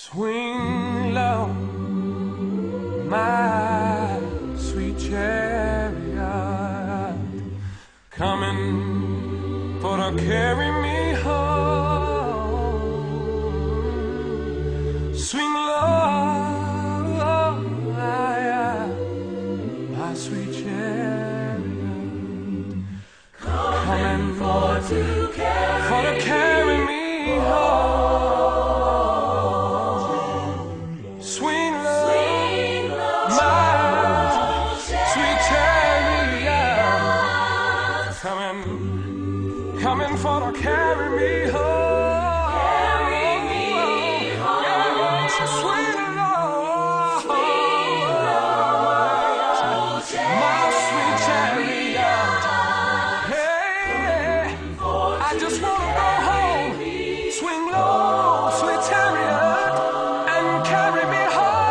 Swing low, my sweet chariot, coming for to carry me home. Swing low, my sweet chariot, coming for to carry me home. Swing low, my sweet chariot, coming for to carry me home. Swing low, my sweet chariot. Hey, I just wanna go home. Swing low, sweet chariot, and carry me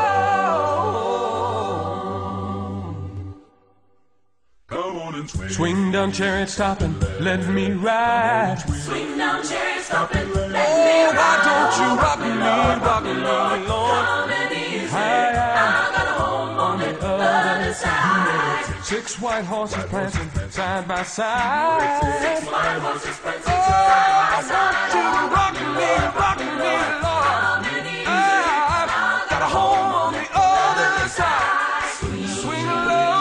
home. Come on and Swing down, chariot, stop and let me ride. Swing down, chariot, stop and let me Oh, ride. why don't you rock me, Lord? Come and easy. I got a home on the other side. 6 white horses prancing side by side. 6 white horses prancing Oh, side by I want side. you to rock me, Lord. Come and easy. I've got a home on the other side. Swing low,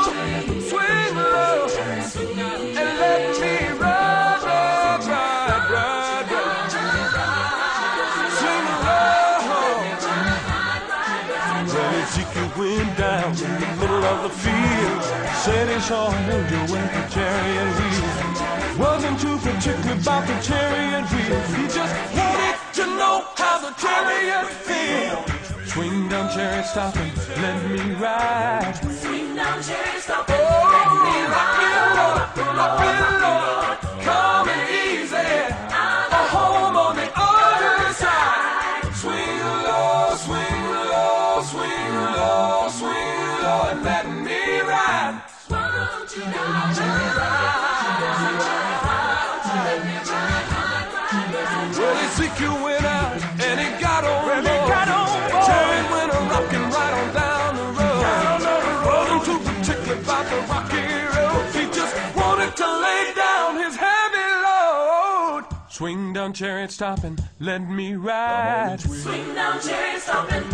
and let me ride. Swing low. Well, Ezekiel went down in the middle of the field, said he saw an angel with a chariot wheel. Wasn't too particular about the chariot wheel, he just wanted to know how the chariot feels. Swing down, chariot, stop and let me ride. Swing down, chariot, stop and Oh, let me rock me, ride. Lord, come and easy. A home on the other side. Swing low, and let me ride. Won't you now just Well, Ezekiel went out and he got on board. Chariot went a-rocking right on down the road. Wasn't too particular about the rocky road. He just wanted to lay down his heavy load. Swing down, chariot, stop and let me ride. swing down, chariot, stop and